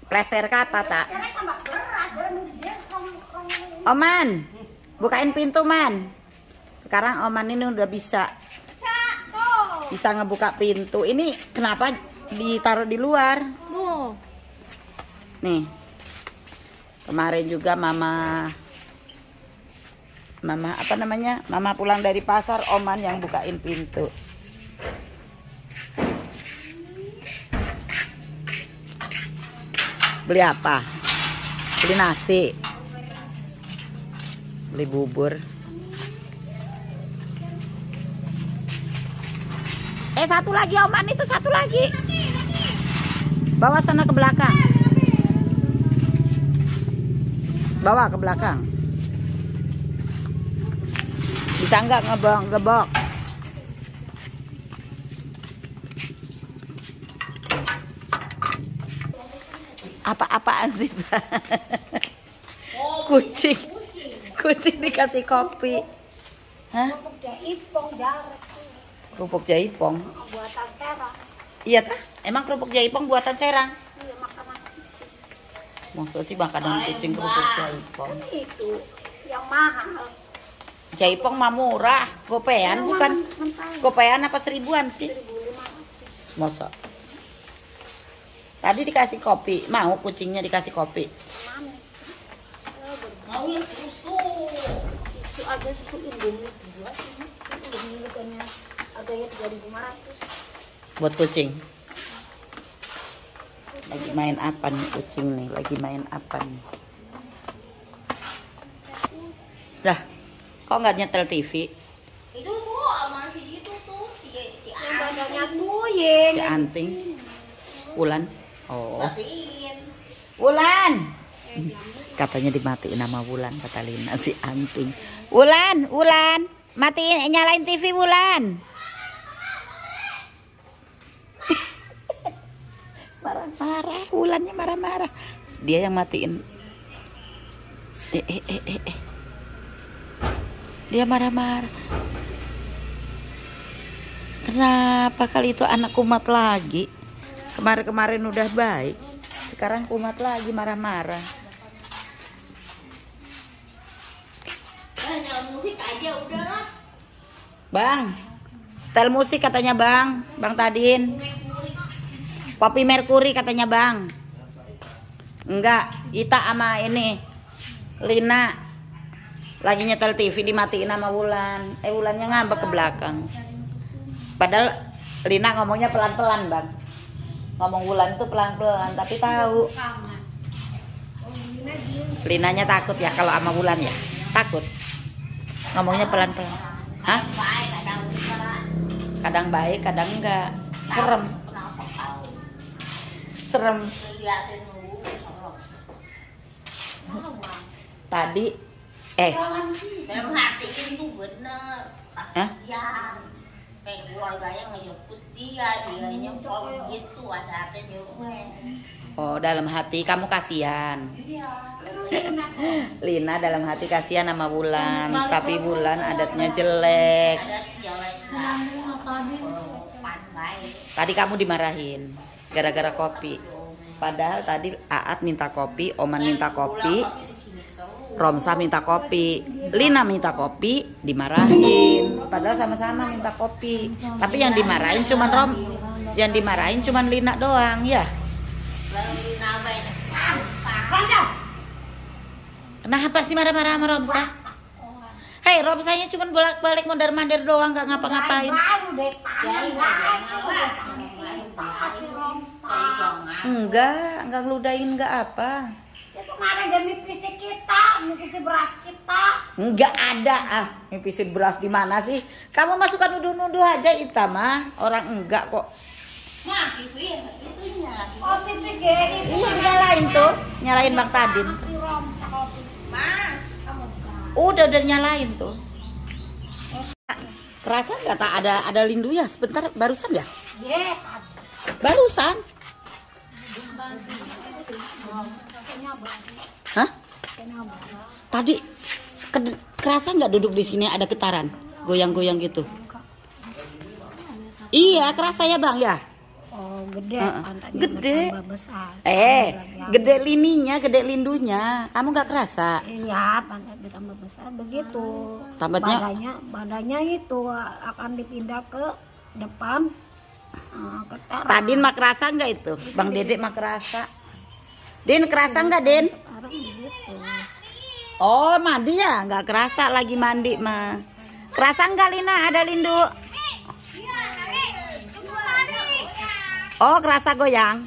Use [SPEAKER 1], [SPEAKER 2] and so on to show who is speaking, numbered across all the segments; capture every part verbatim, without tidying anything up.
[SPEAKER 1] Pleser ka apa tak? Oman, bukain pintu man. Sekarang Oman ini udah bisa bisa ngebuka pintu. Ini kenapa ditaruh di luar? Nih, kemarin juga mama mama apa namanya? Mama pulang dari pasar, Oman yang bukain pintu. Beli apa? Beli nasi, beli bubur. Eh satu lagi Oman, itu satu lagi. Bawa sana ke belakang. Bawa ke belakang. Bisa nggak ngebok ngebok? Apa-apaan sih? Kucing. Kucing dikasih kopi. Hah? Kerupuk jaipong buatan Serang. Iya tah? Emang kerupuk jaipong buatan Serang?
[SPEAKER 2] Iya, makanan kucing.
[SPEAKER 1] Maksud sih makanan kucing kerupuk jaipong.
[SPEAKER 2] Itu yang mahal.
[SPEAKER 1] Jaipong mah murah, gopean bukan? Gopean apa seribuan sih? Masa? Tadi dikasih kopi, mau kucingnya dikasih kopi?
[SPEAKER 2] Mau ya susu. Susu aja, susu Indomie dua sih. Indomie harganya harganya tiga ribu lima ratus.
[SPEAKER 1] Buat kucing. Lagi main apa nih kucing nih? Lagi main apa nih? Dah, kok nggak nyetel T V?
[SPEAKER 2] Itu tuh sama si itu tuh si si badannya tuyeng.
[SPEAKER 1] Si anting. Wulan. Oh.
[SPEAKER 2] Matiin.
[SPEAKER 1] Wulan. Katanya dimatiin nama Wulan, kata Lina si anting. Wulan, Wulan, matiin, nyalain T V Wulan. Marah-marah, Wulannya marah-marah. Dia yang matiin. Eh, eh, eh, eh, eh. Dia marah-marah. Kenapa kali itu anak kumat lagi? Kemarin-kemarin udah baik, sekarang kumat lagi marah-marah.
[SPEAKER 2] Ya, nyala musik aja udahlah.
[SPEAKER 1] Bang, setel musik katanya Bang, Bang Tadin. Kopi Merkuri katanya Bang. Enggak, Ita sama ini Lina lagi nyetel T V, dimatiin sama Wulan. Eh Wulannya ngambek ke belakang. Padahal Lina ngomongnya pelan-pelan Bang. Ngomong Wulan itu pelan-pelan, tapi tahu. Linanya takut ya kalau sama Wulan ya? Takut. Ngomongnya pelan-pelan. Hah? Kadang baik, kadang enggak. Serem. Serem. Tadi eh
[SPEAKER 2] Saya perhatiin tuh bener.
[SPEAKER 1] Hah?
[SPEAKER 2] Kayak keluarganya ngejemput dia, dianya kalau gitu ada hati juga.
[SPEAKER 1] Oh, dalam hati kamu kasihan.
[SPEAKER 2] Iya.
[SPEAKER 1] Lina dalam hati kasihan sama Wulan, tapi Wulan adatnya jelek.
[SPEAKER 2] Ada jelek.
[SPEAKER 1] Tadi kamu dimarahin gara-gara kopi. Padahal tadi Aat minta kopi, Oman minta kopi, Romsa minta kopi, Lina minta kopi, dimarahin. Padahal sama-sama minta kopi. Tapi yang dimarahin cuman Rom, yang dimarahin cuman Lina doang, ya. Kenapa sih marah-marah sama Romsa? Hei, Romsanya cuman bolak-balik mondar-mandir doang, nggak ngapa-ngapain. Enggak, enggak ngeludahin enggak apa.
[SPEAKER 2] Itu kemarin dia mipisi kita, mipisi beras kita.
[SPEAKER 1] Enggak ada ah, mipisin beras di mana sih? Kamu masukkan nuduh-nuduh aja Ita mah, orang enggak kok.
[SPEAKER 2] Mah, pipis itu nyala. Oh, pipis gede.
[SPEAKER 1] Iya nyalain tuh, nyalain Bang Tadin.
[SPEAKER 2] Mas, kamu
[SPEAKER 1] Udah udah nyalain tuh. Kerasa nggak tak ada ada lindu ya? Sebentar barusan ya?
[SPEAKER 2] Yes.
[SPEAKER 1] Barusan. Hah? Tadi ke- kerasa nggak duduk di sini ada getaran, goyang-goyang gitu? Iya kerasa ya Bang ya.
[SPEAKER 2] Oh, gede.
[SPEAKER 1] Heeh.
[SPEAKER 2] Pantatnya
[SPEAKER 1] Gede.
[SPEAKER 2] bertambah besar.
[SPEAKER 1] Eh,
[SPEAKER 2] Yang-
[SPEAKER 1] gede lininya, gede lindunya. Kamu nggak kerasa?
[SPEAKER 2] Iya, pantat bertambah besar begitu.
[SPEAKER 1] Tambatnya-
[SPEAKER 2] Badannya, badannya itu akan dipindah ke depan, eh, ke teras.
[SPEAKER 1] Tadin mah kerasa nggak itu? Bang Dedek mah kerasa. Din kerasa nggak Din?
[SPEAKER 2] Sekarang begitu.
[SPEAKER 1] Oh mandi ya? Nggak kerasa lagi mandi mah. Kerasa nggak Lina? Ada lindu? Oh kerasa goyang?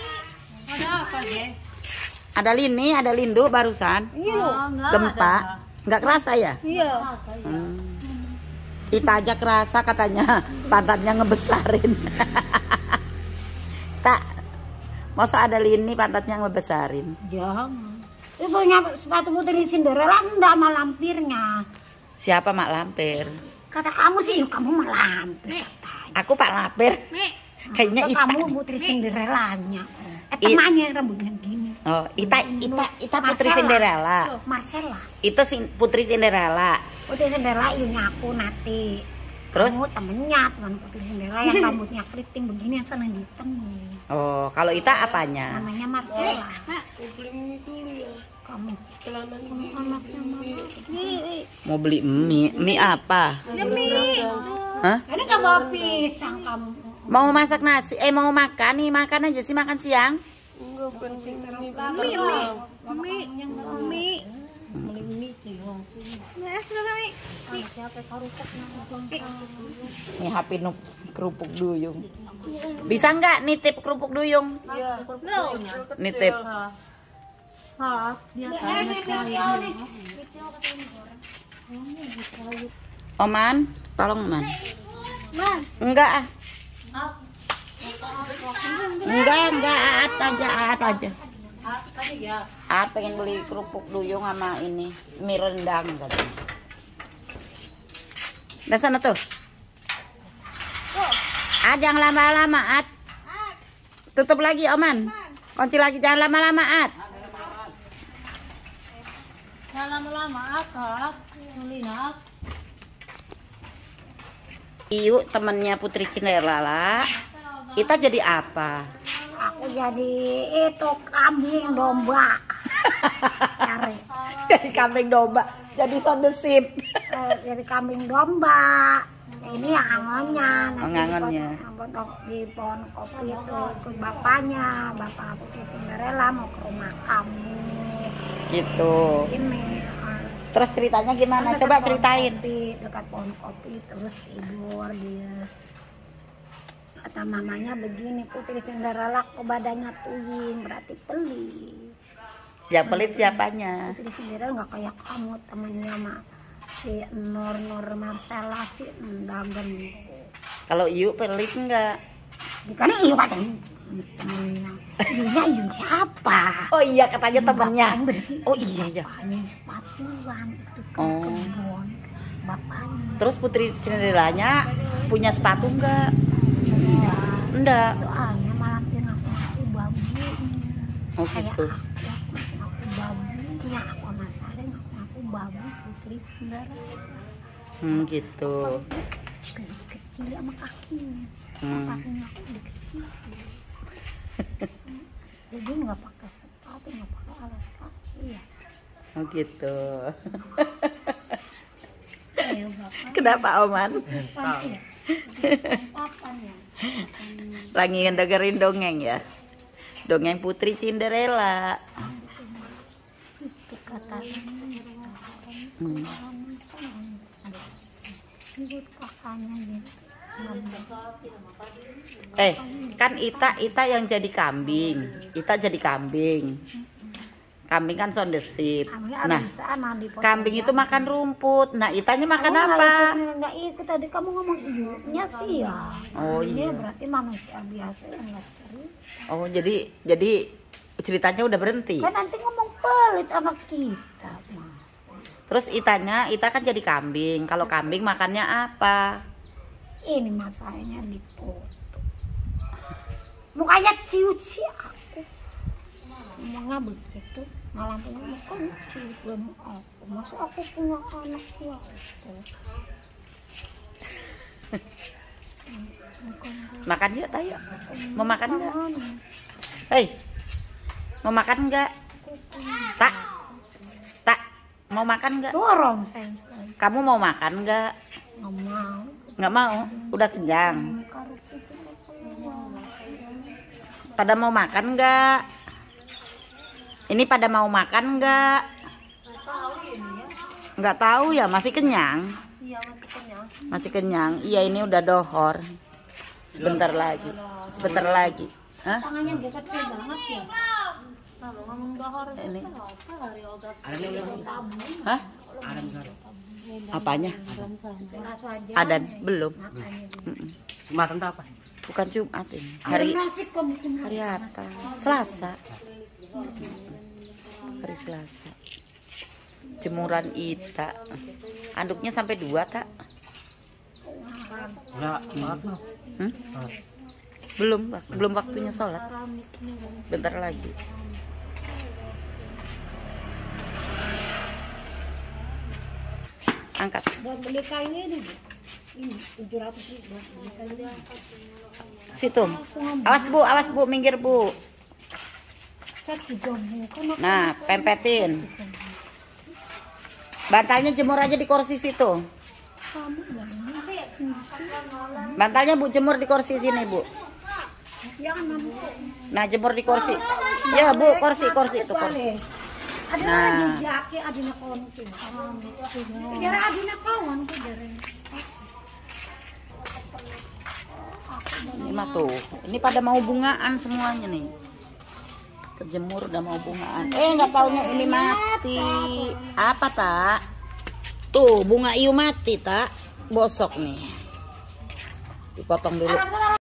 [SPEAKER 1] Ada lini, ada lindu barusan.
[SPEAKER 2] Iya loh.
[SPEAKER 1] Gempa. Nggak kerasa ya?
[SPEAKER 2] Iya.
[SPEAKER 1] Hmm. Ita aja kerasa katanya pantatnya ngebesarin. Tak, masa ada lini pantatnya ngebesarin?
[SPEAKER 2] Jangan. Itu punya sepatu putri Cinderella enggak sama lampirnya.
[SPEAKER 1] Siapa Mak Lampir?
[SPEAKER 2] Kata kamu sih, yuk kamu mah lampir.
[SPEAKER 1] Aku Pak Lampir. Kayaknya
[SPEAKER 2] Kata
[SPEAKER 1] Ita.
[SPEAKER 2] kamu putri Cinderellanya. Eh
[SPEAKER 1] I-
[SPEAKER 2] temannya rambutnya gini.
[SPEAKER 1] Oh, Ita, Ita, Ita Putri
[SPEAKER 2] Marcella.
[SPEAKER 1] Cinderella.
[SPEAKER 2] Tuh, Marcella.
[SPEAKER 1] Itu sin- Putri Cinderella.
[SPEAKER 2] Putri Cinderella ibunya aku nanti.
[SPEAKER 1] Terus?
[SPEAKER 2] Kamu temennya teman Putri Cinderella yang rambutnya keriting begini yang sana hitam nih.
[SPEAKER 1] Oh, kalau Ita apanya?
[SPEAKER 2] Namanya Marcella. Kamu anaknya mama. Nih,
[SPEAKER 1] Mau beli mie, mie apa?
[SPEAKER 2] mie.
[SPEAKER 1] Hah?
[SPEAKER 2] Ini kamu bawa pisang kamu.
[SPEAKER 1] Mau masak nasi? Eh mau makan nih, makan aja sih makan siang.
[SPEAKER 2] Mie, mie. Mie. Mie. Beli mie cilong. Ya, sudah mie. Mie. Siapa karutak
[SPEAKER 1] Nih H P nup kerupuk duyung. Bisa nggak nitip kerupuk duyung? Nitip.
[SPEAKER 2] Hah,
[SPEAKER 1] Oman, tolong Man.
[SPEAKER 2] Man.
[SPEAKER 1] Enggak ah. Enggak, enggak, Aat aja, Aat aja. Aat pengen beli kerupuk duyung sama ini, mie rendang katanya. Udah sana tuh. Ah, jangan lama-lama, Aat. Tutup lagi, Oman. Kunci lagi, jangan lama-lama, Aat.
[SPEAKER 2] Jangan lama-lama, akak. Nulina.
[SPEAKER 1] Iyu temennya Putri Cinderella. Kita jadi apa?
[SPEAKER 2] Aku jadi itu kambing domba. Cari.
[SPEAKER 1] Jadi kambing domba, jadi sondesip.
[SPEAKER 2] Eh, jadi kambing domba. Ini yang angonnya.
[SPEAKER 1] Oh, ngangonnya.
[SPEAKER 2] Di pohon, di pohon kopi itu ikut bapaknya, bapak Putri Cinderella mau ke rumah kamu.
[SPEAKER 1] Gitu.
[SPEAKER 2] Ini. eh,
[SPEAKER 1] Terus ceritanya gimana?
[SPEAKER 2] dekat
[SPEAKER 1] Coba
[SPEAKER 2] pohon
[SPEAKER 1] ceritain.
[SPEAKER 2] kopi, dekat pohon kopi terus tidur dia. Kata mamanya begini, Putri Cinderella kok badannya tuying, berarti pelit.
[SPEAKER 1] Yang pelit siapanya?
[SPEAKER 2] Putri Cinderella nggak kayak kamu temennya mah si Nur Nur Marcella si Dagen.
[SPEAKER 1] Kalau Iyu pelit enggak?
[SPEAKER 2] Karena iya katanya temennya. Iyunya Iyu siapa?
[SPEAKER 1] Oh iya katanya temennya.
[SPEAKER 2] Bapaknya berarti
[SPEAKER 1] Oh iya ya.
[SPEAKER 2] bapaknya sepatuan itu ke
[SPEAKER 1] Oh.
[SPEAKER 2] kebun bapaknya.
[SPEAKER 1] Terus Putri Cinderellanya punya sepatu enggak?
[SPEAKER 2] Iya.
[SPEAKER 1] Enggak.
[SPEAKER 2] Soalnya malam ini aku ngaku babunya.
[SPEAKER 1] Oh
[SPEAKER 2] Kayak
[SPEAKER 1] gitu.
[SPEAKER 2] aku, aku ngaku babunya. Aku sama Sarah ngaku ngaku babu Putri Cinderella.
[SPEAKER 1] Hmm gitu.
[SPEAKER 2] Kecil, kecil sama kakinya.
[SPEAKER 1] Hmm.
[SPEAKER 2] Kakinya aku dikecil. Jadi nggak pakai sepatu, nggak pakai alas kaki ya.
[SPEAKER 1] Oh gitu.
[SPEAKER 2] Ya bapak.
[SPEAKER 1] Kenapa Oman?
[SPEAKER 2] Kapan ya? Kapan ya?
[SPEAKER 1] Lagi dengerin dongeng ya? Dongeng Putri Cinderella.
[SPEAKER 2] Itu katanya.
[SPEAKER 1] Hmm.
[SPEAKER 2] Ikut kakaknya gitu.
[SPEAKER 1] Eh, kan Ita Ita yang jadi kambing. Ita jadi kambing. Kambing kan sondesip.
[SPEAKER 2] Kami
[SPEAKER 1] Nah,
[SPEAKER 2] ada di sana di pos
[SPEAKER 1] kambing itu
[SPEAKER 2] jajan.
[SPEAKER 1] makan rumput. Nah, Itanya makan
[SPEAKER 2] Kamu
[SPEAKER 1] apa?
[SPEAKER 2] nggak ikut, nggak ikut tadi kamu ngomong ibunya sih ya.
[SPEAKER 1] Oh,
[SPEAKER 2] Dia
[SPEAKER 1] iya.
[SPEAKER 2] berarti manusia biasa yang nggak sering.
[SPEAKER 1] Oh, jadi jadi ceritanya udah berhenti.
[SPEAKER 2] Kan nanti ngomong pelit anak kita mah.
[SPEAKER 1] Terus Itanya, Ita kan jadi kambing. Kalau kambing makannya apa?
[SPEAKER 2] Ini masalahnya ditutup. Mukanya ciut-ciut aku. Ngomongnya begitu. Malah punya muka ciut dan aku. Masa aku punya anak ya aku.
[SPEAKER 1] Makan yuk, tayo. Mau makan nggak? Hei, mau makan nggak? Tak, tak, mau makan nggak?
[SPEAKER 2] Dorong saya.
[SPEAKER 1] Kamu mau makan nggak?
[SPEAKER 2] Nggak mau.
[SPEAKER 1] Nggak mau, udah kenyang. Pada mau makan nggak? Ini pada mau makan nggak? Nggak tahu ya, masih kenyang.
[SPEAKER 2] Iya masih kenyang.
[SPEAKER 1] Masih kenyang. Iya, ini udah dohor. Sebentar lagi. Sebentar lagi. Hah?
[SPEAKER 2] Tangannya kecil banget ya. Kalau ngomong dohor
[SPEAKER 1] Ini.
[SPEAKER 2] apa hari obat?
[SPEAKER 1] Hah? Apanya?
[SPEAKER 2] Beras wajah.
[SPEAKER 1] Adan? Belum.
[SPEAKER 2] Matanya juga.
[SPEAKER 1] Mm-mm.
[SPEAKER 3] Jumatan tuh apa?
[SPEAKER 1] Bukan Jumat ini.
[SPEAKER 2] Hari
[SPEAKER 1] Hari
[SPEAKER 2] nasi kamu
[SPEAKER 1] hari apa? Selasa. Hari Selasa. Jemuran Ita. Anduknya sampai dua, tak?
[SPEAKER 3] Enggak, maaf loh.
[SPEAKER 1] Hmm? Belum, Pak. Belum waktunya sholat. Bentar lagi. Angkat.
[SPEAKER 2] buat beli kayu ini ini tujuh ratus ribu beli kayu.
[SPEAKER 1] Situ. Awas Bu, awas Bu, minggir Bu.
[SPEAKER 2] Cat juga bukan.
[SPEAKER 1] Nah, pempetin. Bantalnya jemur aja di kursi situ.
[SPEAKER 2] Kamu yang
[SPEAKER 1] Bantalnya Bu jemur di kursi sini, Bu.
[SPEAKER 2] jangan mampu.
[SPEAKER 1] Nah, jemur di kursi. Ya, Bu, kursi, kursi itu kursi.
[SPEAKER 2] Ada
[SPEAKER 1] Nah.
[SPEAKER 2] lagi jaki adina kawan tuh. Kejar adina kawan kejar.
[SPEAKER 1] Ini mah tuh. Ini pada mau bungaan semuanya nih. Kejemur udah mau bungaan. Eh, nggak taunya ini mati. Apa, tak? Tuh, bunga iu mati, tak? Bosok nih. Dipotong dulu.